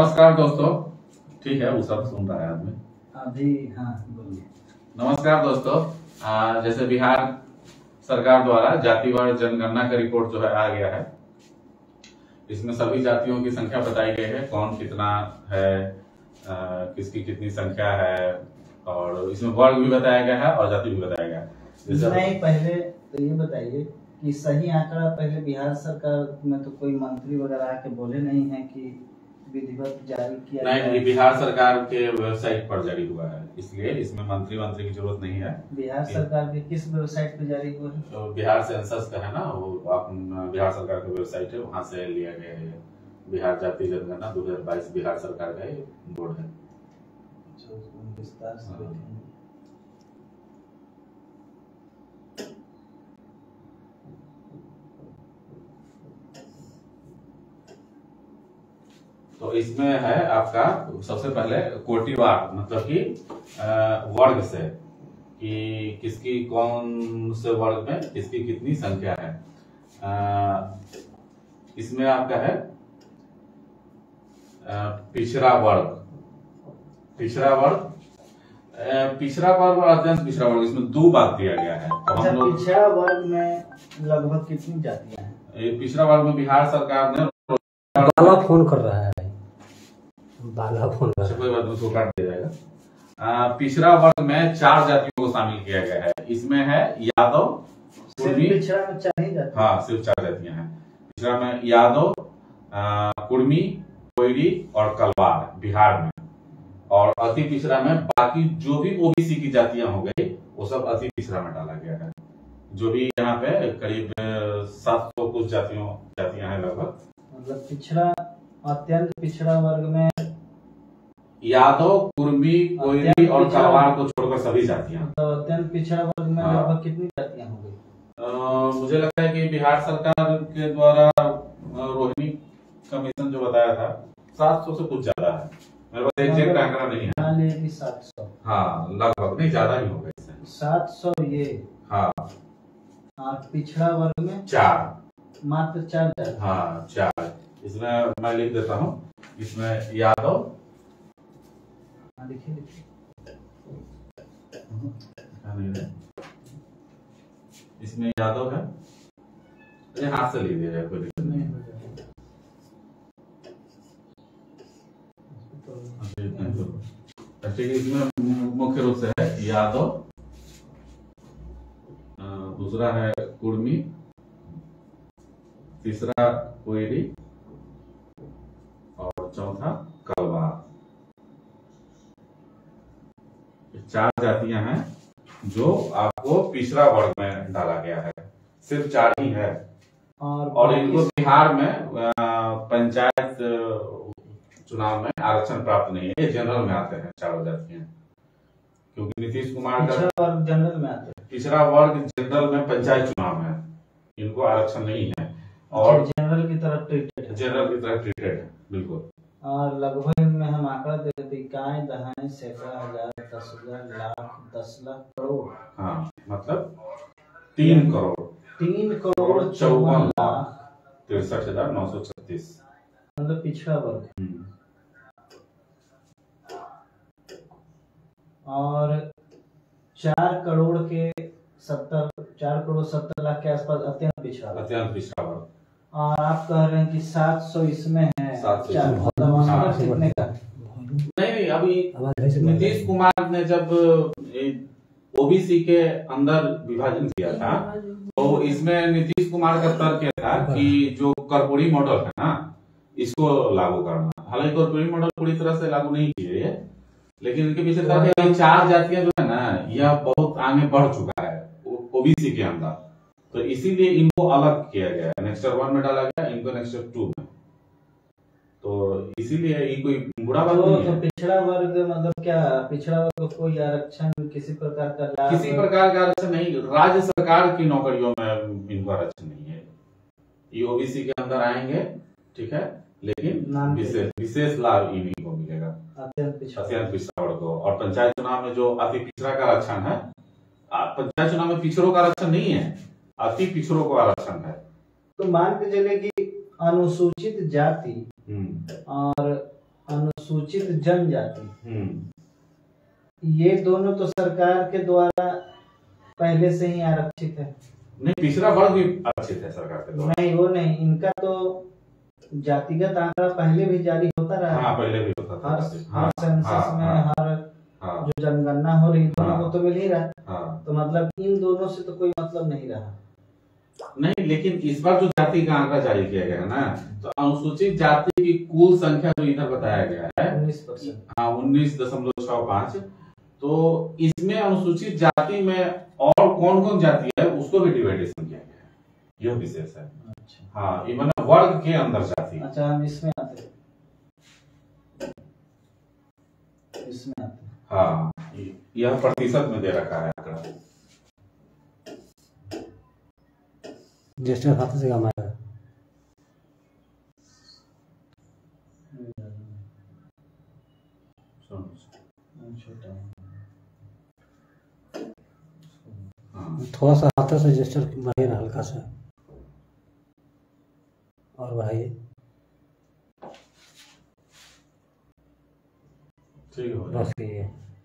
नमस्कार दोस्तों। ठीक है, वो सब सुन रहा है आदमी अभी। हाँ बोलिए। नमस्कार दोस्तों। जैसे बिहार सरकार द्वारा जातिवार जनगणना का रिपोर्ट जो है आ गया है। इसमें सभी जातियों की संख्या बताई गई है, कौन कितना है, किसकी कितनी संख्या है, और इसमें वर्ग भी बताया गया है और जाति भी बताया गया है। नहीं, पहले तो ये बताइए कि सही आंकड़ा पहले बिहार सरकार में तो कोई मंत्री वगैरह आके बोले नहीं है कि विधिवत जारी किया नहीं, ये बिहार सरकार के वेबसाइट पर जारी हुआ है, इसलिए इसमें मंत्री की जरूरत नहीं है। बिहार सरकार के किस वेबसाइट पे जारी हुआ है? तो बिहार सेंसस का है ना, वो बिहार सरकार का वेबसाइट है, वहां से लिया गया है। बिहार जाति जनगणना 2022 बिहार सरकार का बोर्ड है। विस्तार से देखेंगे। तो इसमें है आपका सबसे पहले कोटिवार, मतलब कि वर्ग से कि किसकी कौन से वर्ग में किसकी कितनी संख्या है। इसमें आपका है पिछड़ा वर्ग और अत्यंत पिछड़ा वर्ग। इसमें दो बात दिया गया है। तो हम लोग पिछड़ा वर्ग में लगभग कितनी जातियां हैं? पिछड़ा वर्ग में बिहार सरकार ने बाला फोन कर रहा है, बाला फोन कर रहा है। कोई बात नहीं, उसको काट दिया जाएगा। पिछड़ा वर्ग में 4 जातियों को शामिल किया गया है। इसमें है यादव, कुर्मी। पिछड़ा में 4 ही जाति? हाँ, सिर्फ 4 जातियां हैं पिछड़ा में। यादव, कुर्मी, कोयरी और कलवार बिहार में। और अति पिछड़ा में बाकी जो भी ओबीसी की जातियां हो गई वो सब अति पिछड़ा में डाला गया है। जो भी यहाँ पे करीब 700 कुछ जातियां हैं लगभग। मतलब पिछड़ा, अत्यंत पिछड़ा वर्ग में यादव, कुर्मी, कोयरी और कलवार को छोड़कर सभी जातियां। तो अत्यंत पिछड़ा वर्ग में लगभग कितनी जातियां हो गई? मुझे लगता है कि बिहार सरकार के द्वारा रोहिणी कमीशन जो बताया था 700 से कुछ ज्यादा है। मेरे पास एग्जैक्ट आंकड़ा नहीं है। 700। हाँ, लगभग नहीं, ज्यादा ही होगा इससे। 700 ये। हाँ, और पिछड़ा वर्ग में 4, मात्र 4 जाति। हाँ 4। इसमें मैं लिख देता हूँ। इसमें यादव, लिखिए। इसमें यादव है, ये हाथ से लिख दिया जाए, कोई दिक्कत नहीं है। ठीक है, इसमें मुख्य रूप से है यादव, दूसरा है कुर्मी, तीसरा कोयरी और चौथा कलवार। 4 जातियां हैं जो आपको पिछड़ा वर्ग में डाला गया है। सिर्फ 4 ही है। और इनको बिहार में पंचायत चुनाव में आरक्षण प्राप्त नहीं है। ये जनरल में आते हैं 4 जातियां, क्योंकि नीतीश कुमार का पिछड़ा वर्ग जनरल में आते हैं। पिछड़ा वर्ग जनरल में पंचायत चुनाव में इनको आरक्षण नहीं है और जनरल की तरफ ट्रीटेड है। बिल्कुल। और लगभग इनमें हम आंकड़ा देते थे, इकाई, दहाई, सैकड़ा, हजार, 10,000, लाख, 10 लाख, करोड़। हाँ, मतलब 3 करोड़ 54 लाख 63,936, मतलब पिछड़ा वर्ग। और 4 करोड़ 70 लाख के आसपास अत्यंत पिछड़ा वर्ग। और आप कह रहे हैं कि 700 इसमें है। 700 कितने का? नहीं, अभी नीतीश कुमार ने जब ओबीसी के अंदर विभाजन किया था तो इसमें नीतीश कुमार का तर्क यह था कि जो कर्पूरी मॉडल है ना, इसको लागू करना। हालांकि कर्पूरी मॉडल पूरी तरह से लागू नहीं किए, लेकिन इनके पीछे तर्क है 4 जातियां जो है ना, यह बहुत आगे बढ़ चुका है ओबीसी के अंदर, तो इसीलिए इनको अलग किया गया। नेक्स्टर 1 में डाला गया, इनको नेक्स्टर 2 में। तो इसीलिए ये कोई बुरा बात नहीं है। तो पिछड़ा वर्ग मतलब क्या? पिछड़ा वर्ग को कोई आरक्षण किसी प्रकार का लाभ? किसी प्रकार का आरक्षण नहीं। राज्य सरकार की नौकरियों में इनको आरक्षण नहीं है। ये ओबीसी के अंदर आएंगे, ठीक है, लेकिन विशेष लाभ इन्हीं को मिलेगा, अत्यंत पिछड़ा वर्ग को। और पंचायत चुनाव में जो अति पिछड़ा का आरक्षण है, पंचायत चुनाव में पिछड़ों का आरक्षण नहीं है, अति पिछड़ों को आरक्षण है। तो मान के चले कि अनुसूचित जाति और अनुसूचित जनजाति, हम्म। ये दोनों तो सरकार के द्वारा पहले से ही आरक्षित है। नहीं, पिछड़ा वर्ग भी आरक्षित है सरकार के द्वारा। नहीं, वो नहीं, इनका तो जातिगत आंकड़ा पहले भी जारी होता रहा। हाँ, पहले भी होता था। हर सेंसस में हर जो जनगणना हो रही दोनों को तो मिल ही रहा। तो मतलब इन दोनों से तो कोई मतलब नहीं रहा। नहीं, लेकिन इस बार जो जाति का आंकड़ा जारी किया गया है ना, तो अनुसूचित जाति की कुल संख्या जो इधर बताया गया है 19%। हाँ, 19.65। तो इसमें अनुसूचित जाति में और कौन कौन जाति है उसको भी डिवाइडेशन किया गया है, यह विशेष है। अच्छा। हाँ, ये मतलब वर्ग के अंदर जाति। अच्छा, हम इसमें आते हैं। हाँ, यह प्रतिशत में दे रखा है आंकड़ा। ज्येष्ठ खाते से कम आएगा। थोड़ा सा हाथों से ज्येष्ठ बढ़े ना, हल्का सा और बढ़ाइए। ठीक है, बस ये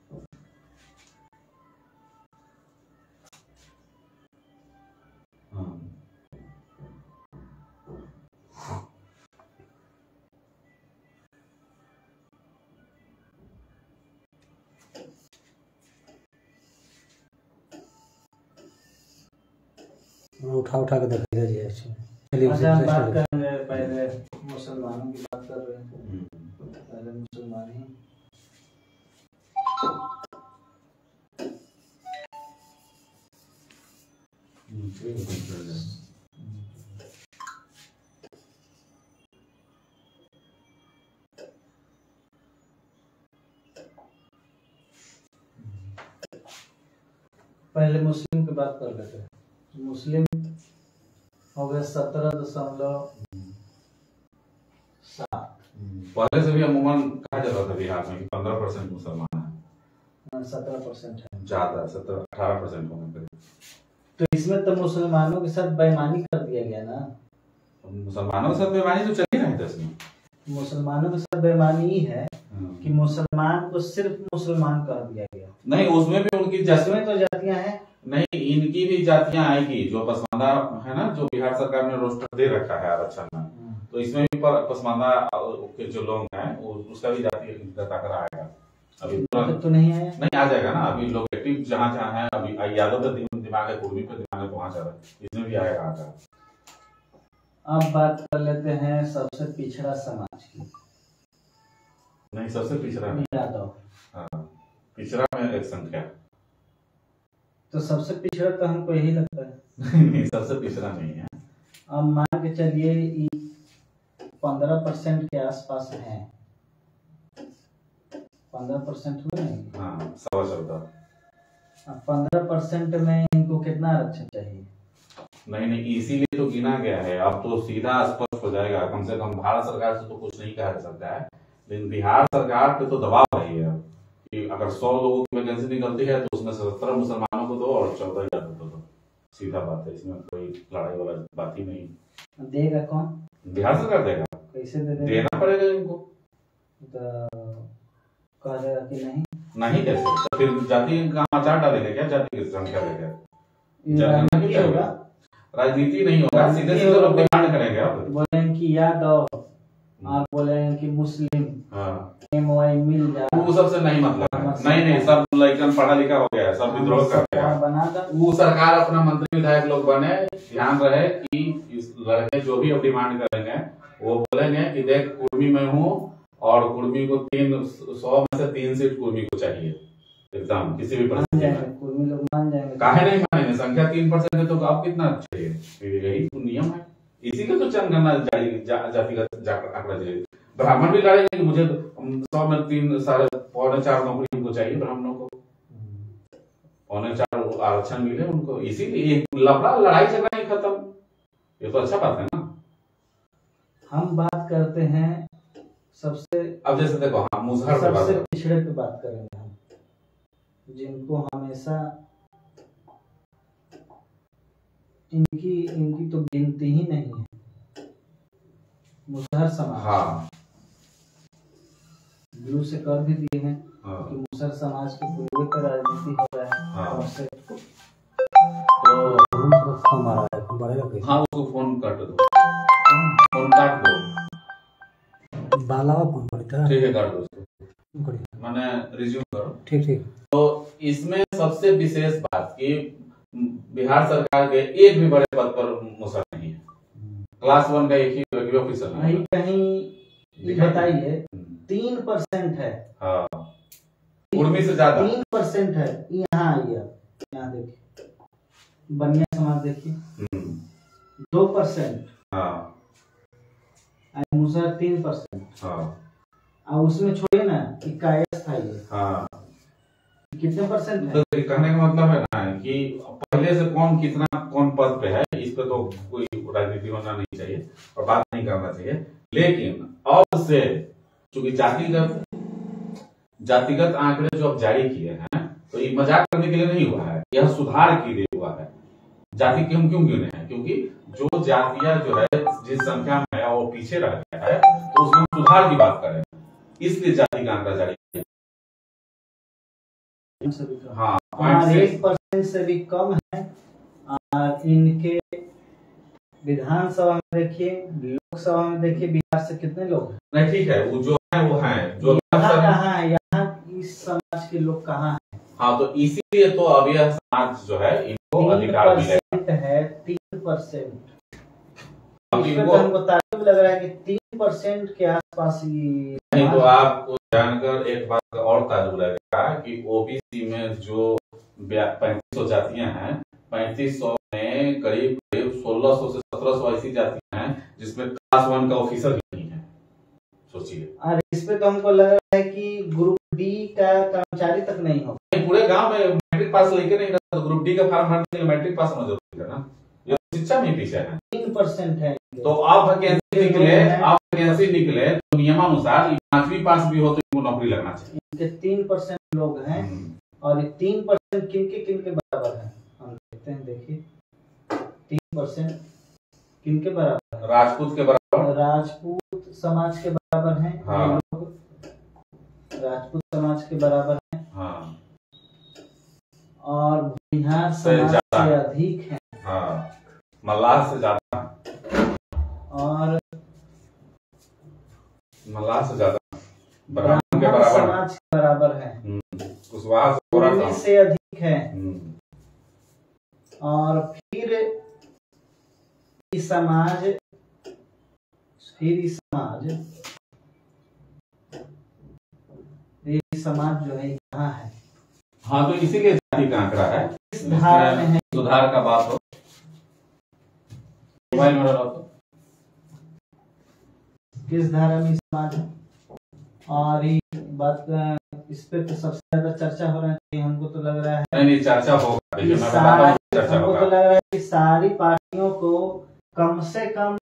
उठा के देख लीजिए। चलिए, अच्छा, हम बात करेंगे पहले मुसलमानों की बात कर रहे हैं। पहले मुसलमान ही पहले मुस्लिम की बात कर लेते हैं। मुस्लिम हो गए 17.7। पहले से भी अमूमन कहा जाता था बिहार में 15% मुसलमान है। 17% है, ज्यादा 17-18% होने पे। तो इसमें तो मुसलमानों के साथ बेईमानी कर दिया गया ना। मुसलमानों के साथ बेईमानी तो चल ही रही थी इसमें। मुसलमानों के साथ बेईमानी ही है कि मुसलमान को सिर्फ मुसलमान कर दिया गया। नहीं, उसमें भी उनकी जिसमें तो जातियां हैं। नहीं, इनकी भी जातियां आएगी जो पसमानदा है ना, जो बिहार सरकार ने रोस्टर दे रखा है आरक्षण में, तो इसमें भी पसमानदा के जो लोग हैं उसका भी जाति आकर आएगा। अभी तो नहीं आया, नहीं आ जाएगा ना। अभी लोग एक्टिव जहाँ जहाँ है, अभी यादव का दिमाग है, कुर्मी पे दिमाग है, वहाँ जा रहा है, इसमें भी आएगा आकर। अब बात कर लेते हैं सबसे पिछड़ा समाज की। नहीं, सबसे पिछड़ा में यादव। हाँ, पिछड़ा में एक संख्या। तो सबसे पिछड़ा तो हमको यही लगता है। नहीं, सबसे पिछड़ा नहीं है। अब मान के चलिए 15% के आसपास है। 15% हुए नहीं? हाँ, 14.25। 15% में इनको कितना आरक्षण चाहिए? नहीं, इसीलिए तो गिना गया है। अब तो सीधा स्पष्ट हो जाएगा। कम से कम भारत सरकार से तो कुछ नहीं कहा जा सकता है, लेकिन बिहार सरकार पे तो दबाव रही है कि अगर 100 लोगों की वैकेंसी निकलती है तो उसमें 17 मुसलमानों को दो और 14 यादव को दो। सीधा बात है, इसमें कोई लड़ाई वाला बात ही नहीं। देगा कौन? बिहार सरकार देगा। कैसे दे देगा? देना पड़ेगा इनको। तो कह देगा कि नहीं कैसे? तो फिर जाति का आचार डालेंगे क्या? जाति की संख्या लेकर राजनीति होगा? राजनीति नहीं होगा, सीधे सीधे लोग डिमांड करेंगे। आप बोलेंगे कि यादव, आप बोलेंगे कि मुस्लिम, MY मिल जाए। वो सबसे नहीं मतलब है। नहीं, सब लड़कन पढ़ा लिखा हो गया है, सब विद्रोह कर रहे हैं। वो सरकार अपना मंत्री विधायक लोग बने, ध्यान रहे कि इस लड़के जो भी अब डिमांड करेंगे वो बोलेंगे कि देख, कुर्मी में हूँ और कुर्मी को 100 में से 3 सीट कुर्मी को चाहिए एकदम किसी भी परिस्थिति में। कुर्मी लोग मान जाएंगे। काहे नहीं मानेंगे? संख्या 3% है तो आप कितना चाहिए? यही तो नियम है, इसीलिए तो जनगणना जातिगत आंकड़ा चाहिए। ब्राह्मण भी लड़ेंगे कि मुझे 100 में 3.4 नौकरी उनको चाहिए, ब्राह्मणों को 4.25 आरक्षण मिले उनको। इसीलिए लड़ाई झगड़ा ही खत्म। ये तो अच्छा बात है ना। हम बात करते हैं सबसे, अब जैसे देखो, हाँ, मुजहर पे बात सबसे पिछड़े पे बात करेंगे हम, जिनको हमेशा इनकी तो गिनती ही नहीं है। मुजहर समाज। हाँ, ब्लू से कर भी दिए हैं हाँ। कि मुसहर समाज के पूर्वे पर राजनीति हो रहा है। हाँ। और सेट को तो फोन आ रहा है, फोन बढ़ेगा कैसे? हाँ, उसको फोन काट दो, फोन काट दो। बालावा फोन पड़ता है। ठीक है, काट दो उसको, करिए। मैंने रिज्यूम करो। ठीक ठीक। तो इसमें सबसे विशेष बात कि बिहार सरकार के एक भी बड़े पद पर मुसहर नहीं है। क्लास 1 का एक ही ऑफिसर कहीं है। कहीं बताइए 3% है। हाँ, उर्मी से ज्यादा 3% है। यहाँ आइए, यहाँ देखिए, बनिया समाज देखिए 2%। हाँ मुसहर 3%। हाँ और उसमें छोड़िए ना कि कायस्थ आइए, हाँ। कितने परसेंट है? तो कहने का मतलब है ना कि पहले से कौन कितना कौन पद पे है, इस पे तो कोई राजनीति होना नहीं चाहिए और बात नहीं करना चाहिए। लेकिन अब से चूंकि जातिगत आंकड़े जो अब जारी किए हैं, तो ये मजाक करने के लिए नहीं हुआ है, यह सुधार के लिए हुआ है। जाति के हम क्यों गिने हैं? क्योंकि जो जातियां जो है जिस संख्या में है वो पीछे रह गया है, तो उसमें सुधार की बात करें, इसलिए जाति का आंकड़ा जारी किया। हाँ, 1% से भी कम है। और इनके विधानसभा में देखिए, लोकसभा में देखिए, बिहार से कितने लोग हैं? नहीं, ठीक है, वो जो है वो है जो कहाँ है? यहाँ इस समाज के लोग कहाँ हैं? हाँ, तो इसीलिए तो अब यह समाज जो है इनको अधिकार मिलेगा। 3% है, 3%। अब इसमें इनको तो हमको ताज्जुब लग रहा है कि 3% के आसपास ही। नहीं, तो आपको जानकर एक बात का और ताज्जुब लगेगा कि ओबीसी में जो 3500 जातियां हैं, 3500 में करीब 1600 से 1700 ऐसी जातियां हैं जिसमें क्लास 1 का ऑफिसर भी नहीं है। सोचिए। और इस पे तो हमको लग रहा है कि ग्रुप डी का कर्मचारी तक नहीं हो। पूरे गांव में मैट्रिक पास लेके नहीं रहता, तो ग्रुप डी का फॉर्म भरने के लिए मैट्रिक पास होना जरूरी है ना। ये शिक्षा में पीछे है। 3% है। तो अब वैकेंसी निकले तो नियमानुसार 5वीं पास भी हो तो इनको नौकरी लगना चाहिए। इनके 3% लोग हैं। और ये 3% किनके बराबर है? हम देखते हैं, देखिए 3% किनके बराबर है? राजपूत के बराबर, राजपूत समाज के बराबर हैं। हाँ। ये लोग राजपूत समाज के बराबर हैं। हाँ। और बिहार समाज से अधिक है। हाँ, मल्लाह से ज्यादा, और मल्लाह से ज्यादा, ब्राह्मण के ब्राह्मण बराबर, समाज के बराबर है। कुशवाहा से थोड़ा उर्मी कम। से अधिक है। और फिर इस समाज जो है यहाँ है। हाँ, तो इसीलिए जाति का आंकड़ा है। इस धारा में है। सुधार का बात हो, मोबाइल में डालो तो। किस धारा में समाज है? और ये बात इस पे तो सबसे ज्यादा चर्चा हो रहा है। हमको तो लग रहा है नहीं, चर्चा होगा, देखिए मैं बताता हूँ, चर्चा हमको होगा। तो लग रहा है कि सारी पार्टियों को कम से कम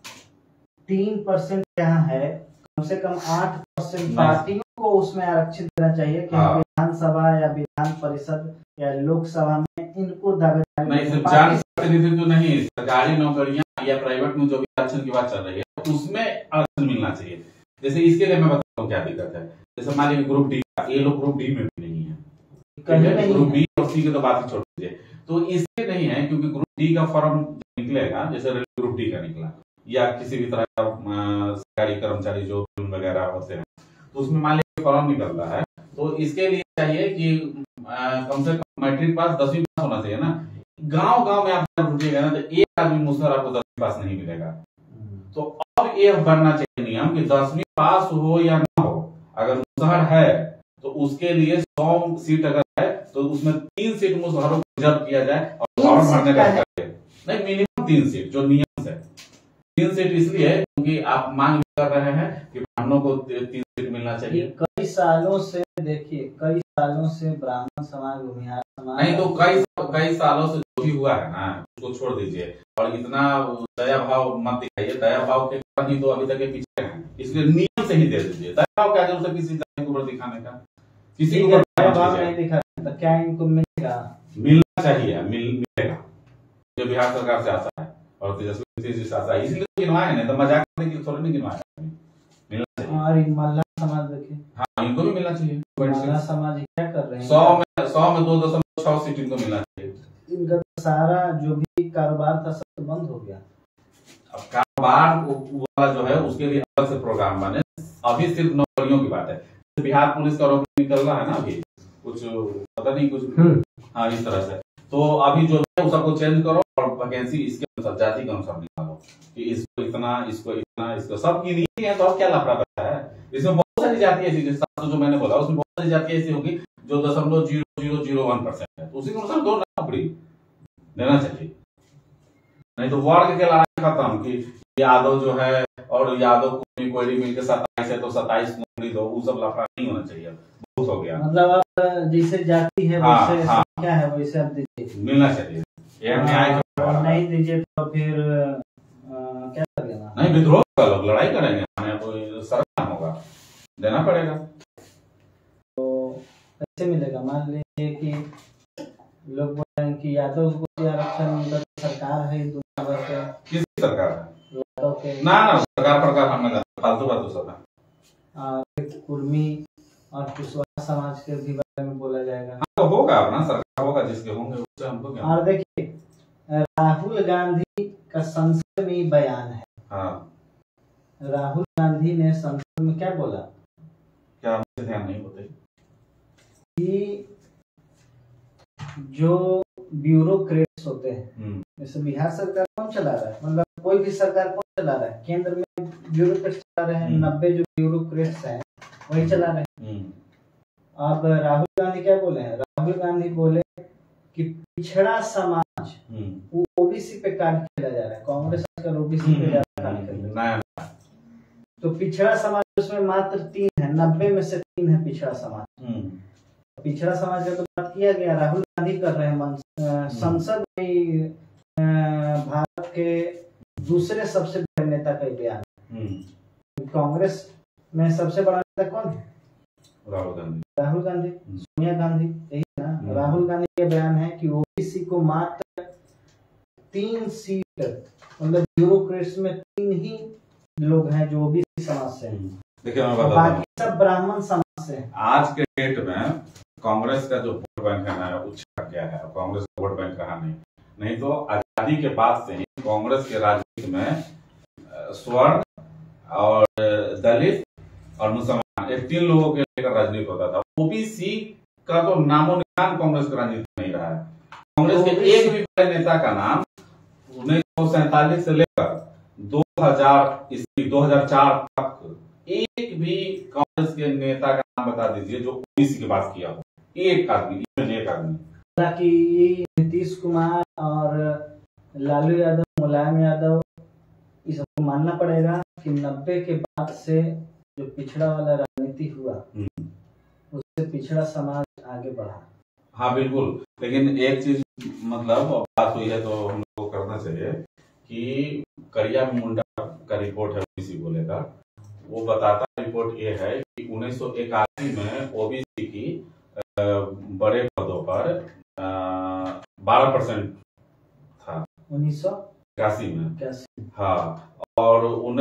3% यहाँ है, कम से कम 8% पार्टियों को उसमें आरक्षित देना चाहिए कि विधानसभा या विधान परिषद या लोकसभा में इनको दावेदारी नहीं, सिर्फ जाति प्रतिनिधित्व तो नहीं, सरकारी नौकरियां या प्राइवेट में जो भी आरक्षण की बात चल रही है उसमें आरक्षण मिलना चाहिए। जैसे इसके लिए मैं बताता हूँ क्या दिक्कत है। जैसे मान लीजिए ग्रुप डी, ये लोग ग्रुप डी में भी नहीं है, ग्रुप बी और सी की तो बात ही छोड़ दीजिए। तो इसलिए नहीं है क्योंकि ग्रुप डी का फॉर्म निकलेगा, जैसे ग्रुप डी का निकला या किसी भी तरह का सरकारी कर्मचारी जो वगैरह होते हैं, तो उसमें मान लीजिए फॉर्म निकलता है, तो इसके लिए चाहिए कि कम से कम मैट्रिक पास 10वीं पास होना चाहिए ना। गांव में आप ढूंढिएगा ना तो एक आदमी मुसहर आपको 10वीं पास नहीं मिलेगा। तो अब ये बनना चाहिए नियम कि 10वीं पास हो या ना हो, अगर मुसहर है तो उसके लिए 100 सीट अगर है तो उसमें 3 सीट मुसहरों को रिजर्व किया जाए और फॉर्म भरने का नहीं, मिनिमम 3 सीट जो नियम से। 3 सीट इसलिए क्योंकि आप मांग कर रहे हैं कि ब्राह्मणों को 3 सीट मिलना चाहिए। कई सालों से देखिए, कई सालों से ब्राह्मण समाज, भूमिहार समाज, नहीं तो कई सालों से जो भी हुआ है ना उसको छोड़ दीजिए और इतना दया भाव मत दिखाइए। दया भाव के कारण ही तो अभी तक के पीछे हैं, इसलिए नियम से ही दे दीजिए। दया भाव क्या जरूरत है किसी जाति के ऊपर दिखाने का? किसी को दया भाव नहीं दिखा तो क्या इनको मिलेगा? मिलना चाहिए, मिलेगा जो बिहार सरकार से आता है और तेजस्वी जी से आता है, इसलिए गिनवाए नहीं तो मजाक करने की थोड़ी नहीं गिनवाए। मिलना चाहिए। और मल्लाह समाज देखिए, हाँ, इनको भी मिलना चाहिए। माला समाज क्या कर रहे हैं? 100 में 2.6 सीट इनको मिलना चाहिए। इनका सारा जो भी कारोबार था सब बंद हो गया। अब कारोबार वाला जो है उसके लिए अलग से प्रोग्राम बने। अभी सिर्फ नौकरियों की बात है। बिहार पुलिस का रोक निकल रहा है ना, अभी कुछ पता नहीं कुछ हाँ इस तरह से। तो अभी जो है सबको चेंज करो और वैकेंसी इसके अनुसार जाति के अनुसार निकालो कि इसको इतना, इसको इतना, इसको सबकी नीति है। तो अब क्या लापरवाही है? इसमें बहुत सारी जाति ऐसी, जैसे जो मैंने बोला उसमें बहुत सारी जाति ऐसी होगी जो 0.0001% है, तो उसी के अनुसार दो नौकरी देना चाहिए। नहीं तो वर्ग के लड़ाई खत्म कि यादव जो है और यादव कोई मिलकर 27 है तो 27 नौकरी दो, वो सब लफड़ा नहीं होना चाहिए। बहुत हो गया। मतलब अब जैसे जाति है वैसे क्या है वैसे अब दीजिए, मिलना चाहिए। नहीं दीजिए तो फिर क्या करेगा? नहीं, विद्रोह का लोग लड़ाई करेंगे, कोई सरकार होगा, देना पड़ेगा। तो कैसे मिलेगा? मान लीजिए कि लोग बोल रहे हैं कि यादव को आरक्षण सरकार है दुनिया भर के। किसकी सरकार है? यादव के। ना सरकार हमने फालतू बात सब है। कुर्मी और कुशवाहा समाज के भी बारे में बोला जाएगा। हाँ, तो होगा अपना सरकार होगा, जिसके होंगे उससे हमको क्या। और देखिए राहुल गांधी का संसद में बयान है। हाँ। राहुल गांधी ने संसद में क्या बोला? क्या मुझे ध्यान नहीं होता कि जो ब्यूरोक्रेट्स होते हैं, जैसे बिहार सरकार कौन चला रहा है, मतलब कोई भी सरकार कौन चला रहा है? केंद्र में ब्यूरोक्रेट्स चला रहे हैं। 90 जो ब्यूरोक्रेट्स हैं वही चला रहे हैं। अब राहुल गांधी क्या बोले हैं? राहुल गांधी बोले कि पिछड़ा समाज ओबीसी पे कार्ड खेला जा रहा है। कांग्रेस आजकल ओबीसी पे ज्यादा कार्ड खेल रहा है। तो पिछड़ा समाज उसमें मात्र 3 है, 90 में से 3 है पिछड़ा समाज। पिछड़ा समाज का तो बात किया गया, राहुल गांधी कर रहे हैं। संसद में भारत के दूसरे सबसे बड़े नेता का बयान। कांग्रेस में सबसे बड़ा नेता कौन है? राहुल गांधी, सोनिया गांधी, यही ना। राहुल गांधी का बयान है कि ओबीसी को मात्र 3 सीट, मतलब ब्यूरोक्रेट्स में 3 ही लोग हैं जो ओबीसी समाज से हैं। देखिए मैं बताता हूं, बाकी सब ब्राह्मण समाज से हैं। आज के डेट में कांग्रेस का जो वोट बैंक है ना, उछा गया है। कांग्रेस का वोट बैंक रहा नहीं तो आजादी के बाद से ही कांग्रेस के राजनीति में स्वर्ण और दलित और मुसलमान, ये 3 लोगों के लेकर राजनीति होता था। ओबीसी का तो नामो निशान कांग्रेस की राजनीति नहीं रहा है। कांग्रेस के एक भी बड़े नेता का नाम 1947 से लेकर 2004 तक एक भी कांग्रेस के नेता का नाम बता दीजिए जो ओबीसी की बात किया हो। एक आदमी। हालांकि नीतीश कुमार और लालू यादव, मुलायम यादव, इस सबको मानना पड़ेगा कि 90 के बाद से जो पिछड़ा वाला राजनीति हुआ उससे पिछड़ा समाज आगे बढ़ा। हाँ बिल्कुल, लेकिन एक चीज मतलब बात हुई है तो हम लोग को करना चाहिए कि करिया मुंडा का रिपोर्ट है ओबीसी को लेकर। वो बताता रिपोर्ट ये है कि 1981 में ओबीसी की बड़े पदों पर 12% था 1981 में। हाँ, और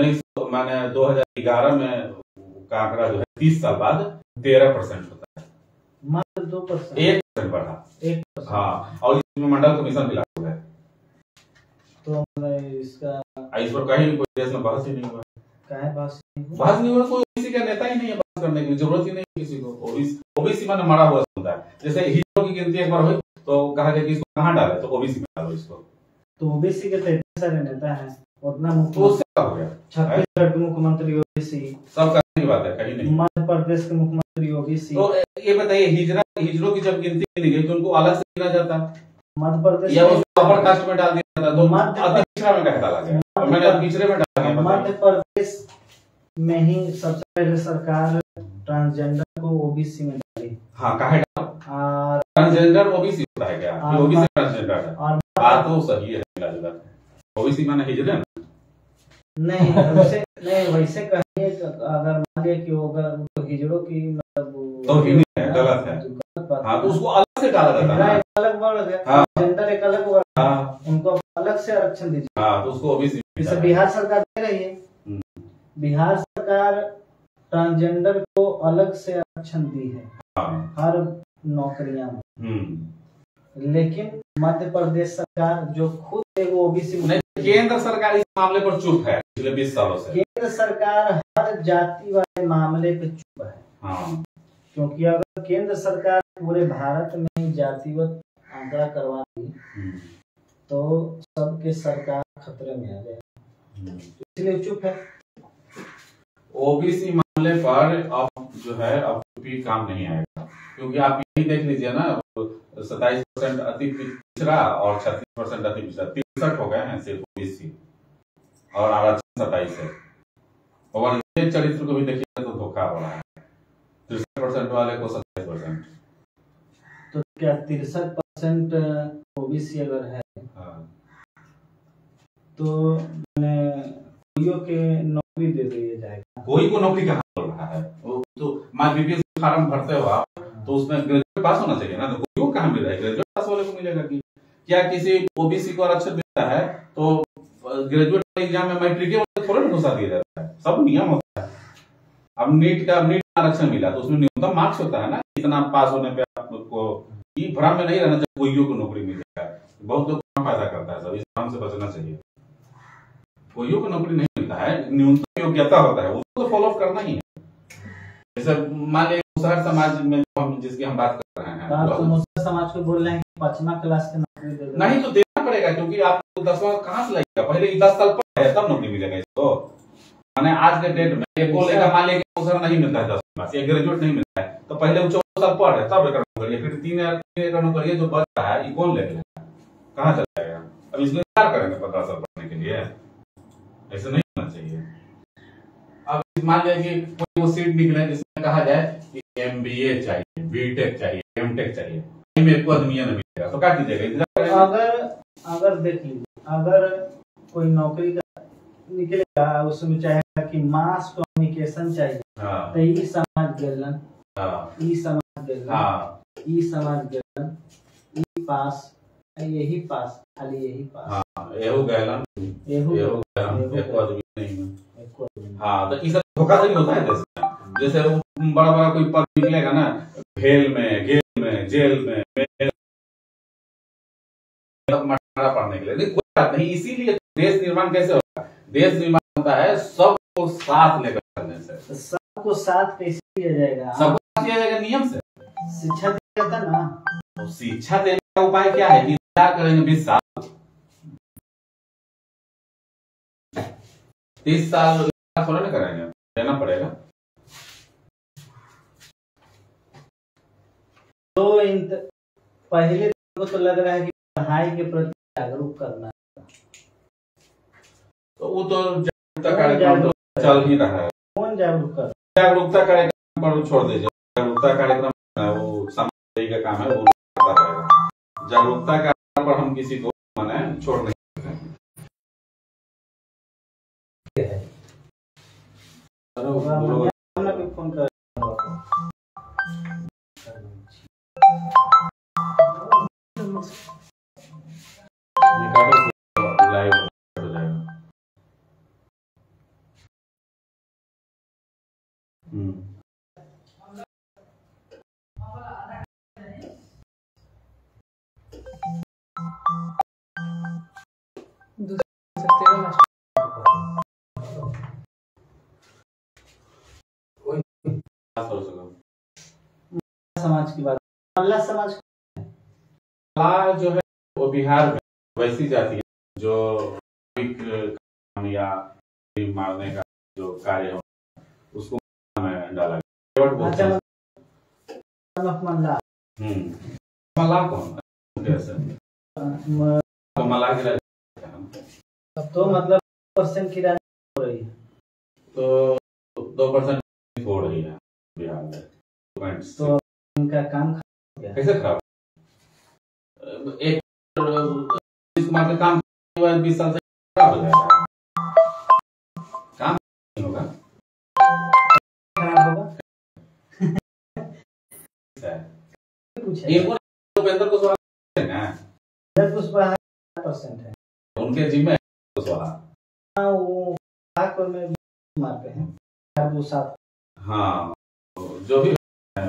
2011 में का आंकड़ा जो है 30 साल बाद 13% होता है। मात्र 2%, 1% बढ़ा। 1%। हाँ, और इसमें मंडल कमीशन भी लागू है। तो इसका इस पर कहीं कोई देश में बहस ही नहीं हुआ। बहस नहीं हुआ, कोई ओबीसी का नेता ही नहीं है, बहस करने की जरूरत ही नहीं किसी को। ओबीसी माने मरा हुआ समुदाय। जैसे हिजड़ों की गिनती एक बार हुई तो कहा गया कि इसको कहाँ डाले, तो ओबीसी में डालो इसको। तो ओबीसी के तो इतने सारे नेता हैं, उतना तो उससे हो गया। छत्तीसगढ़ के मुख्यमंत्री ओबीसी, सब करने की बात है, कहीं नहीं। मध्य प्रदेश के मुख्यमंत्री ओबीसी। तो ये बताइए हिजड़ों की जब गिनती की गई तो उनको अलग से गिना जाता, मध्य प्रदेश या उसको अपर कास्ट में डाल दिया जाता, तो अति पिछड़ा में कहा डाला गया और मैंने पिछड़े में डाला गया। मध्य प्रदेश में ही सबसे पहले सरकार ट्रांसजेंडर को ओबीसी में डाली। हाँ, काहे डाला? ट्रांसजेंडर ओबीसी होता है क्या? ओबीसी ट्रांसजेंडर है। और बात तो सही है, ओबीसी माने हिजड़े नहीं, वैसे कहिए अगर मान लिया कि अगर हिजड़ों की मतलब तो हिंदी है, गलत है। हाँ, तो उसको अलग से डाला जाता है। अलग वर्ग है, ट्रांसजेंडर एक अलग वर्ग है, उनको अलग से आरक्षण दीजिए। हाँ, तो उसको ओबीसी। जैसे बिहार सरकार दे रही है, बिहार सरकार ट्रांसजेंडर को अलग से आरक्षण दी है हाँ। हर नौकरियां में, लेकिन मध्य प्रदेश सरकार जो खुद एक ओबीसी, केंद्र सरकार इस मामले पर चुप है पिछले 20 सालों से। केंद्र सरकार हर जाति वाले मामले पे चुप है। हाँ। क्योंकि अगर केंद्र सरकार पूरे भारत में जातिगत आंकड़ा करवा दी तो सबके सरकार खतरे में आ जाएगी, इसलिए चुप है। ओबीसी मामले पर अब जो है अब भी काम नहीं आएगा, क्योंकि आप यही देख लीजिए ना, 27% अति पिछड़ा और 36% अति पिछड़ा, 63 हो गए हैं सिर्फ ओबीसी, और आरक्षण 27 है। और ये चरित्र को भी देखिए तो धोखा हो रहा है, 63% वाले को 27%। तो क्या 63% ओबीसी अगर है तो कोईयों के नौकरी दे दिया जाएगा? कोई को नौकरी कहाँ मिल रहा है? वो तो मान बीपीएस फॉर्म भरते हो आप, तो उसमें ग्रेजुएट पास होना चाहिए ना, तो कोई को कहाँ मिल रहा है? ग्रेजुएट पास वाले को मिलेगा कि क्या? किसी ओबीसी को आरक्षण मिलता है तो ग्रेजुएट एग्जाम में मैट्रिक वाले थोड़ा घुसा दिया जाता है, सब नियम होता है। अब नीट आरक्षण मिला तो उसमें न्यूनतम मार्क्स होता है ना, इतना पास होने पे आपको, ये भ्रम में नहीं रहना चाहिए कोईयों को नौकरी मिलेगा। बहुत लोग फायदा करता है, सब इस भ्रम से बचना चाहिए। कोईयों को नौकरी नहीं मिलता है, न्यूनतम योग्यता होता है, उसको तो फॉलो करना ही है। जैसे मान लीजिए मुसहर समाज में हम जिसकी हम बात कर रहे हैं, तो मुसहर समाज को बोल रहे हैं कि 5वां क्लास की नौकरी दे दो। नहीं तो देना पड़ेगा, क्योंकि आपको 10वां कहाँ से लगेगा? पहले 10 साल पढ़े तब नौकरी मिलेगा इसको। माने आज के डेट में एक बोलेगा, मान लीजिए मुसहर नहीं मिलता है 10 क्लास, एक ग्रेजुएट नहीं मिलता है, तो पहले 14 साल पढ़े तब नौकरी, फिर 3 एकड़ नौकरी जो बच रहा है ये कौन लेगा? कहाँ चला जाएगा? अब इसको इंतजार करेंगे 15 साल पढ़ने के लिए? ऐसे नहीं होना चाहिए। अब मान लीजिए कि कोई वो सीट निकले जिसमें कहा जाए कि एमबीए चाहिए, बीटेक चाहिए, एमटेक चाहिए, में कोई आदमी नहीं मिलेगा, तो क्या कीजिएगा? अगर देख लीजिए, अगर कोई नौकरी का निकलेगा उसमें चाहेगा कि मास कम्युनिकेशन चाहिए, तो ई समाज गेलन, ई समाज गेलन, ई समाज गेलन, ई पास, यही पास, खाली यही पास, एहू गैलन, एहू गैलन, एक आदमी नहीं। हाँ, तो इस धोखाधड़ी होता है जैसे वो बड़ा कोई पद निकलेगा ना, भेल में, गेल में, जेल में, पढ़ने के लिए, कोई बात नहीं। इसीलिए देश निर्माण कैसे होगा? देश निर्माण होता है सबको साथ लेकर चलने से। सबको साथ कैसे किया जाएगा? सबको साथ किया जाएगा नियम से। शिक्षा दिया था ना, तो शिक्षा देने का उपाय क्या है? इंतजार करेंगे 20 साल, 30 साल थोड़ा ना करेंगे, देना पड़ेगा। तो पहले को तो लग रहा है कि पढ़ाई के प्रति जागरूक करना है, तो वो तो जागरूकता कार्यक्रम तो चल ही रहा है। कौन जागरूक कर? जागरूकता कार्यक्रम पर छोड़ दीजिए, जागरूकता कार्यक्रम वो समाज का काम है, वो करता रहेगा। जागरूकता कार्यक्रम पर हम किसी को माने छोड़ नहीं सकते। फोन कर लाइव हो जाएगा। समाज की बात, मल्ला समाज जो है वो बिहार में वैसी जाति है जो या मारने का जो कार्य है उसको में डाला गया। मल्ला कौन? मल्ला की तो मतलब % की राजनीति हो रही है, तो 2% हो रही है बिहार में। तो इनका काम खराब हो गया। कैसे खराब? एक कुमार का काम 20 साल से खराब हो जाएगा, काम नहीं होगा, खराब होगा। उपेंद्र कुशवाहा है ना, कुशवाहा 5% है उनके जिम्मे कुशवाहा, वो में मारते हैं 2 साथ। हाँ, जो भी है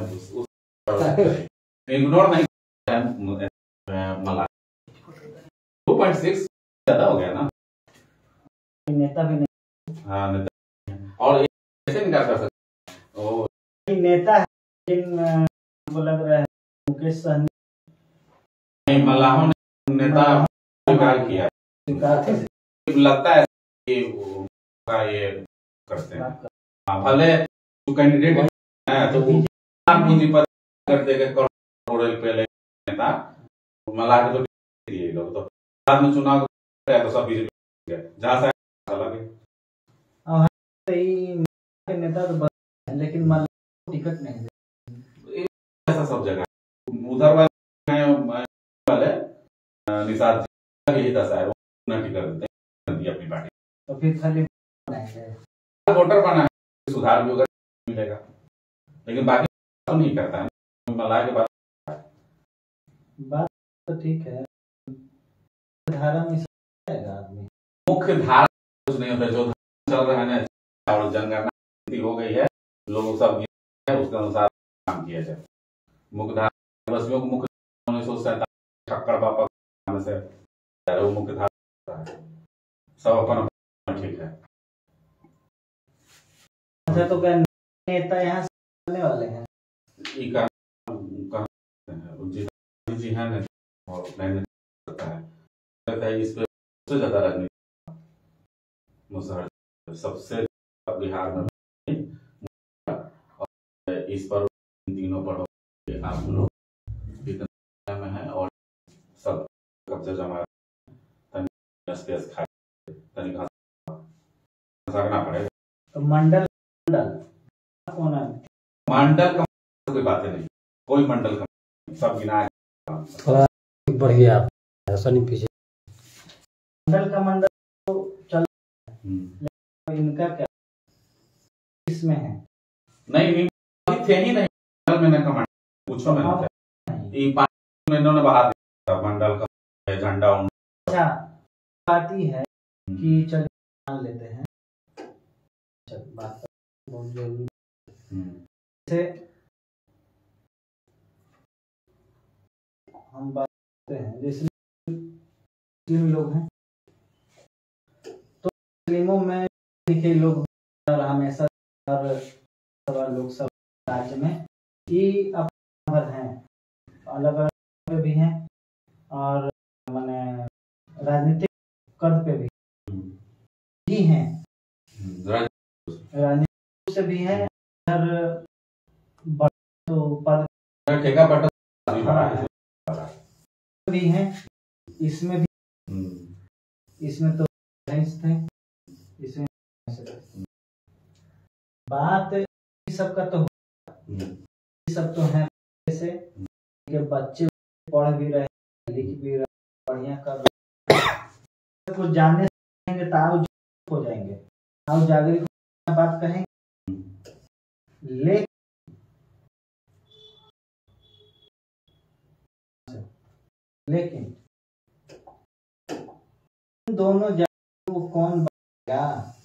इग्नोर नहीं मला 2.6 ज्यादा हो गया ना। नेता भी नहीं। हाँ नेता, और कैसे इनकार कर सकते वो नेता है, लेकिन हमको लग रहा है मुकेश सहनी मल्लाहों ने नेता स्वीकार किया, लगता है कि वो का ये करते हैं। भले कैंडिडेट है तो पूंजी पर कर देगा करोड़ रुपए नेता मल्लाह के तो दिएगा, तो बाद में चुनाव तो सब बीजेपी जहाँ से चला गया। नेता तो लेकिन मल्लाह टिकट नहीं दे, ऐसा सब जगह उधर वाले निषाद यही दशा है, वो टिकट देते हैं अपनी पार्टी, तो फिर खाली वोटर बना है, सुधार भी होगा मिलेगा, लेकिन बाकी तो नहीं करता है। मल्लाह के बात तो ठीक है, धारा में आदमी मुख्य धारा कुछ नहीं होता, जो चल रहा है ना और जनगणना हो गई है, लोग सब है उसके अनुसार काम किया जाए। मुख्य धारा बस को मुख्य 1947 ठक्कर पापा से वो मुख्य धारा सब अपन ठीक है। अच्छा, तो क्या नेता यहाँ से आने वाले हैं? जी है ना, और मैंने है इस पे सबसे ज्यादा राजनीति मुसहर सबसे बिहार में, और इस पर तीनों पर आप लोग इतना में है और सब कब्जा जमा स्पेस खाए करना पड़ेगा। तो मंडल कौन है? मंडल का कोई बातें नहीं, कोई मंडल का सब गिना थोड़ा बढ़िया ऐसा नहीं पीछे मंडल का मंडल तो चल, इनका क्या इसमें है? नहीं थे ही नहीं, मैंने कमांड पूछो मैंने ये 5 महीनों ने बढ़ा दिया मंडल का झंडा। अच्छा, बात ही है कि चल मान लेते हैं, बात बहुत जरूरी से हम बात करते हैं, जैसे मुस्लिम लोग हैं तो मुस्लिमों में लिखे लोग हमेशा और लोकसभा राज्य में कि अपने हैं, अलग अलग भी हैं और माने राजनीतिक पद पे भी हैं, राजनीतिक से भी हैं, तो पद ठेका पट्टा भी हैं, इसमें भी, इसमें तो थे, इसमें बात सबका तो सब तो है, जैसे कि बच्चे पढ़ भी रहे, लिख भी रहे, बढ़िया कर रहे, कुछ जानने से ताऊ हो जाएंगे, ताऊ जागरूक बात कहेंगे, लेकिन दोनों को कौन बनेगा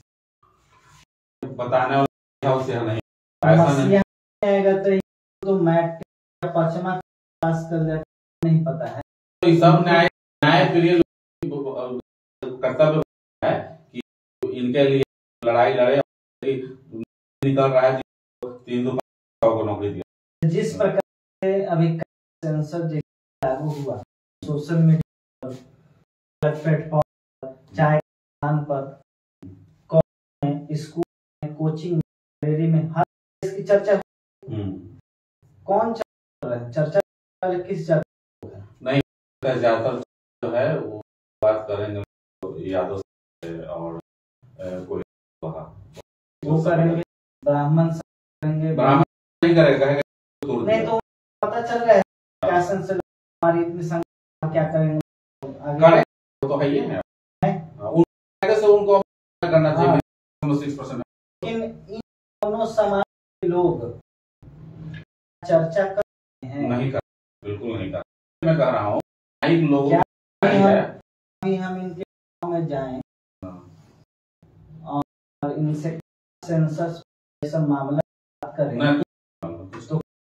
बताने वाला से नहीं, आएगा तो मैट्रिक पचमा पास कर जाए, नहीं पता है, तो सब न्याय प्रिय कर्तव्य है कि इनके लिए लड़ाई लड़े, निकल रहा है 3 को नौकरी दिया। जिस प्रकार से अभी सेंसर लागू हुआ, सोशल मीडिया पर, प्लेटफॉर्म, चाहे दुकान पर, स्कूल में, कोचिंग में, लाइब्रेरी में, हर इसकी चर्चा कौन चर्चा कर रहा है? चर्चा वाले किस चर्चा नहीं, ज्यादातर जो है वो बात करेंगे यादव से और कोई वो करेंगे, ब्राह्मण करेंगे, ब्राह्मण नहीं करेगा, नहीं तो पता चल रहा है क्या सेंसर हमारी इतनी संख्या क्या करेंगे, करे तो है ये है से उनको करना चाहिए 6%। लेकिन इन दोनों समाज के लोग चर्चा कर रहे हैं, नहीं कर, बिल्कुल नहीं कर, मैं कह रहा हूँ लोगों हम इनके गाँव में जाएं और इनसे सेंसस जैसा मामला बात करें,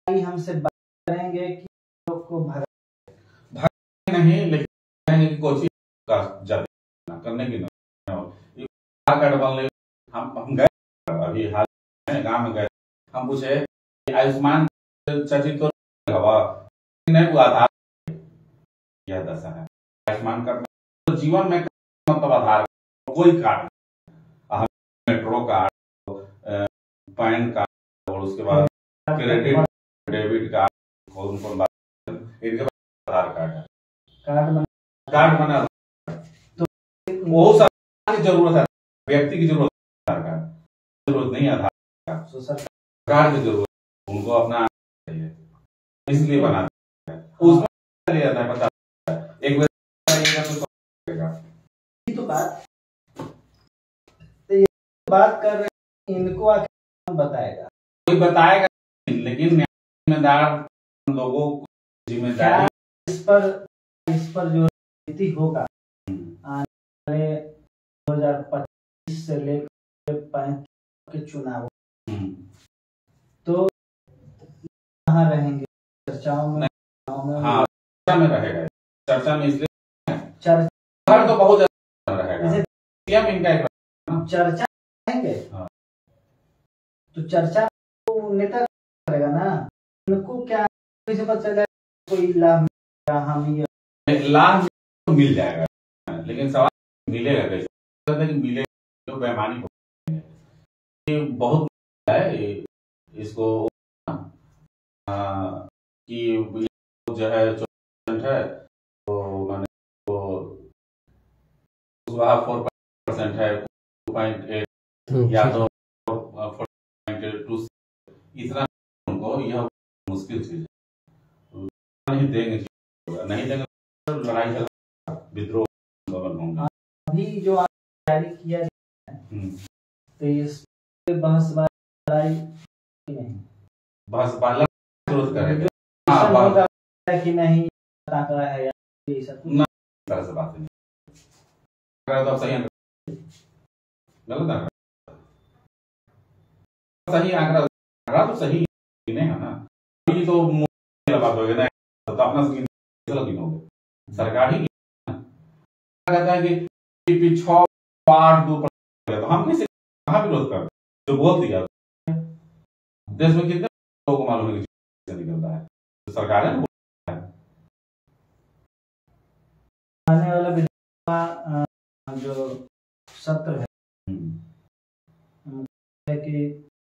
हमसे बात करेंगे कि लोग को भगा नहीं, लेकिन कहेंगे कि कोचिंग का जाति करने की नहीं। कार्ड बनने हम गए अभी हाल में गांव में गए, हम पूछे आयुष्मान चाची तो हवा नहीं हुआ था, यह दशा है आयुष्मान कार्ड तो जीवन में मतलब आधार कोई card, metro card, PAN card और उसके बाद क्रेडिट डेबिट कार्ड, कौन बात इनके बाद आधार कार्ड है, कार्ड बना तो वो सरकार की जरूरत है, व्यक्ति की जरूरत है, आधार कार्ड जरूरत नहीं आधार कार्ड, तो सरकार की जरूरत उनको अपना चाहिए इसलिए बनाते हैं, उसमें ले जाता है पता एक तो बात कर रहे हैं, इनको आखिर बताएगा कोई बताएगा, लेकिन जिम्मेदार लोगों को जिम्मेदारी इस पर जो नीति होगा आने वाले 2025 से लेकर 35 के चुनाव तो कहाँ रहेंगे चर्चाओं में? हाँ चर्चा में रहेगा, चर्चा में इसलिए चर्चा तो बहुत ज्यादा रहेगा, इनका एक चर्चा रहेंगे तो चर्चा तो नेता करेगा ना, उनको क्या कैसे पता चलेगा कोई लाभ लाभ तो मिल जाएगा, लेकिन सवाल मिलेगा कैसे, मिलेगा तो बेईमानी हो बहुत है इसको कि जो है 4% है तो मैंने तो 4% है 2.8 या तो 4.2 इतना उनको यह मुश्किल चीज नहीं देंगे, नहीं देंगे तो लड़ाई झगड़ा विद्रोह होंगे। अभी जो जारी किया तो इस बहस लड़ाई नहीं, बहस पहला विरोध करेंगे कि नहीं ताकत है ये सब ना तरह से बात नहीं तो आप सही गलत आंकड़ा सही आंकड़ा तो सही नहीं है ना, ये तो बात हो गई ना तो अपना गिन हो गया, सरकार ही कहता है कि 6 8 2 तो हम कैसे कहाँ विरोध कर जो बोल दिया देश में कितने लोगों को मालूम है कि निकलता है तो सरकार है आने वाला जो सत्र है कि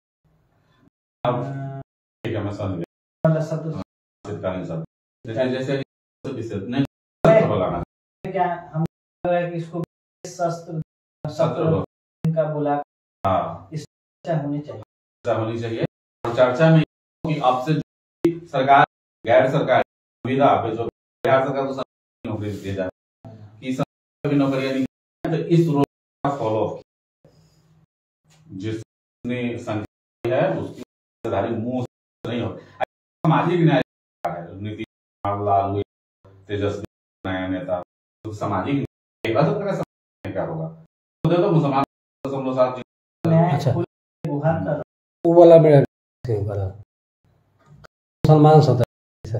ठीक है मैं समझ गया सत्र जैसे क्या हम कि इसको सत्र का बुला इस चर्चा होनी चाहिए और चर्चा में अब से सरकार गैर सरकारी सुविधा पे जो बिहार सरकार तो नौकरी दी जाए कि सभी नौकरियां नहीं तो इस रूल का फॉलो जिसने संख्या है उसकी आधारित मुंह नहीं हो सामाजिक न्याय नीति लालू तेजस्वी नया नेता तो सामाजिक क्या होगा तो मुसलमान अच्छा वो वाला मेरा मुसलमान सदस्य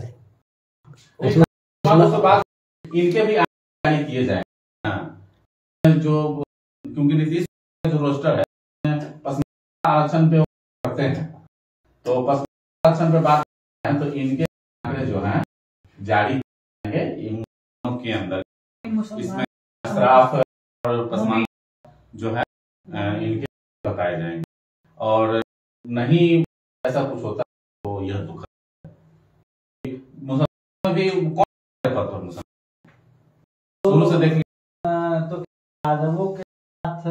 बात इनके भी किए जाए जो क्योंकि नीतीश जो रोस्टर है पसंदीदा आरक्षण पे करते हैं तो पसंदीदा आरक्षण पे बात है तो इनके आंकड़े जो हैं जारी करेंगे के अंदर इसमें शराफ और पसमानदा जो है इनके बताए जाएंगे और नहीं ऐसा कुछ होता तो यह दुख है। मुसलमान भी कौन शुरू से देख तो यादवों के साथ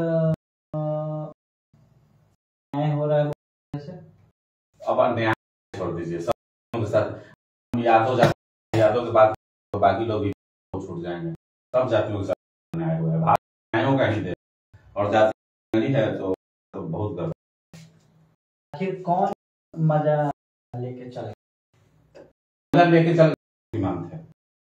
न्याय हो रहा है कैसे? अब न्याय छोड़ दीजिए सब के साथ हम यादव के बाद तो बाकी लोग भी छूट जाएंगे, सब जातियों के साथ न्याय हुआ है, न्यायों का ही दे और जाति नहीं है तो बहुत गलत। आखिर कौन मजा लेके चले ईमान थे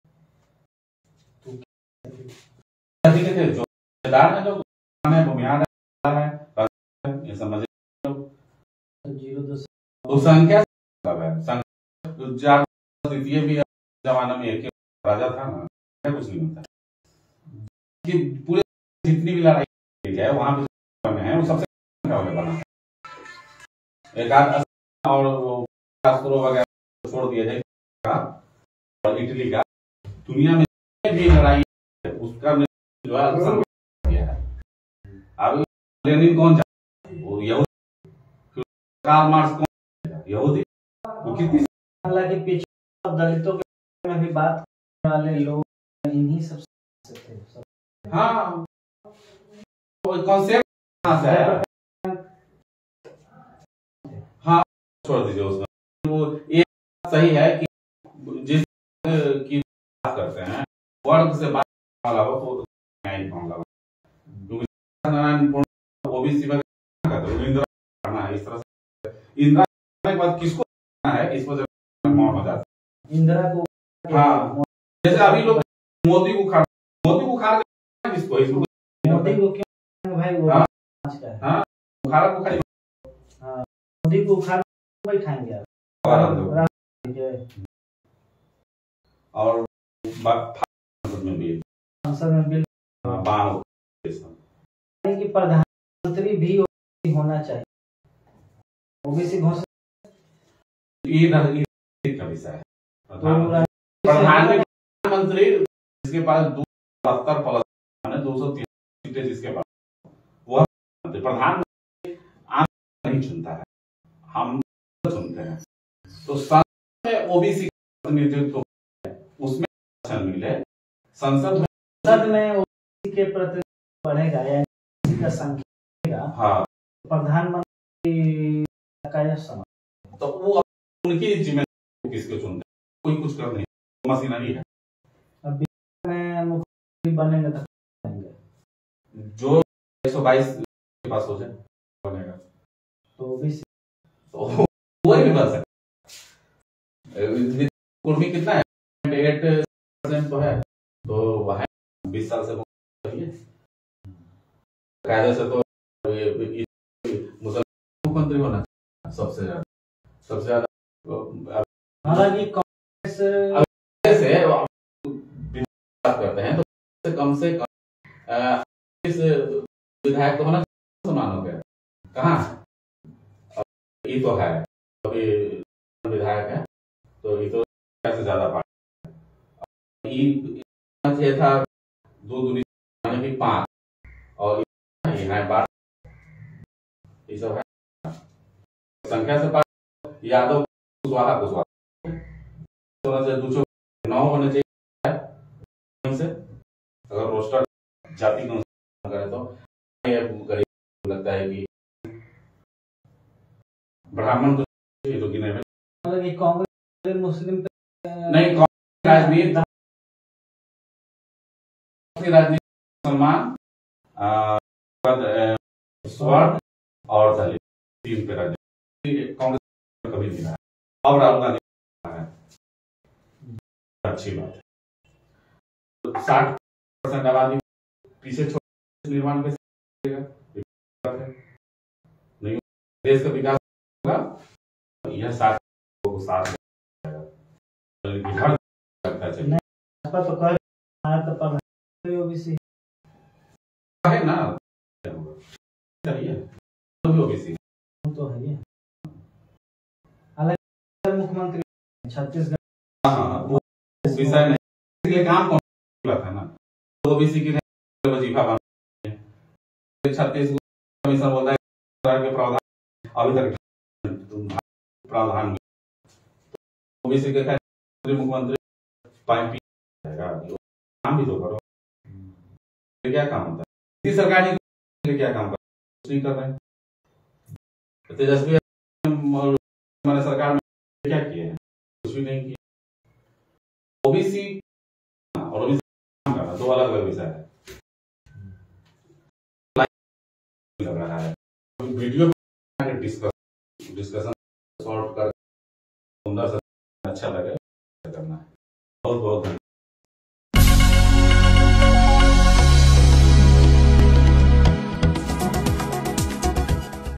थे जो दार है जो बुनियाद है ये समझ तो 0 संख्या जाट द्वितीय भी जमाने में एक राजा था ना, कुछ नहीं होता कि पूरे जितनी भी लड़ाई है वहां पे है वो सबसे बना एक आध और वगैरह छोड़ दिया जाए और इटली का दुनिया में भी लड़ाई है उसका जो है अब लेनिन कौन जाता वो यहूदी, कार्ल मार्क्स कौन यहूदी, वो कितनी हालांकि पीछे दलितों के में भी बात करने वाले लोग इन्हीं सब थे। हाँ कॉन्सेप्ट कहाँ से आया? हाँ छोड़ दीजिए उसमें। वो ये सही है कि जिस की बात करते हैं वर्ग से बात वाला हो तो न्यायिक मामला क्योंकि नारायण ओबीसी में इंदिरा करना है इस तरह से इंदिरा के बाद किसको है इस वजह मौन हो जाता है इंदिरा को। हाँ जैसे अभी लोग मोदी को खाड़ किसको मोदी को क्यों भाई वो हाँ हाँ मोदी को उखाड़ बैठाएंगे और में भी संसद में बिल कि प्रधानमंत्री भी होना चाहिए ओबीसी घोषणा का विषय है। प्रधानमंत्री जिसके पास 270 प्लस 230 सीटें जिसके पास वह प्रधानमंत्री आम नहीं चुनता है, हम चुनते हैं। तो संसद में ओबीसी का प्रतिनिधित्व उसमें शामिल है। संसद में ओबीसी के प्रतिनिधित्व बढ़ेगा या का संख्या हाँ प्रधानमंत्री का यह समय तो वो उनकी जिम्मेदारी किसको चुनते हैं, कोई कुछ कर नहीं, मशीनरी है। अब में मुख्यमंत्री बनेंगे तो जो 122 के पास हो जाए बनेगा तो ओबीसी तो कोई भी बन सकता है। कुर्मी कितना है 8% तो है, तो वह 20 साल से कायदे से तो मुख्यमंत्री होना सबसे ज्यादा। हालांकि कांग्रेस से बात करते हैं तो कम से कम इस विधायक तो होना समान हो गया कहाँ ये तो है अभी विधायक है तो ये तो से ज्यादा पार्टी था 2 दूनी 5 और ये है 12 ये सब है संख्या से यादव कुशवाहा से 9 होने चाहिए से अगर रोस्टर जाति का करे तो करीब लगता है कि ब्राह्मण तो गिने में कांग्रेस मुस्लिम नहीं राजनीति मुसलमान स्वर्ण और दलित 3 पे राजनीति कांग्रेस कभी नहीं रहा। अब राहुल गांधी है अच्छी बात है 60% आबादी पीछे छोड़ निर्माण कैसे नहीं देश का विकास होगा यह 60 को साथ तो कह तो ओबीसी है ना ओबीसी तो है हालांकि मुख्यमंत्री छत्तीसगढ़ वो विषय नहीं इसलिए काम कौन बात है ना ओबीसी की वजीफा बन छत्तीसगढ़ कमीशन बोलता है के प्रावधान अभी तक प्रावधान ओबीसी के मुख्यमंत्री पाइप काम भी तो करो क्या काम होता है सरकार ने क्या काम नहीं कर रहे हैं। तेजस्वी हमारे सरकार में क्या किए हैं कुछ भी नहीं किया। ओबीसी और ओबीसी काम करना 2 अलग अलग विषय है। लग रहा है वीडियो डिस्कशन सॉल्व कर सुंदर से अच्छा लगे करना है। बहुत बहुत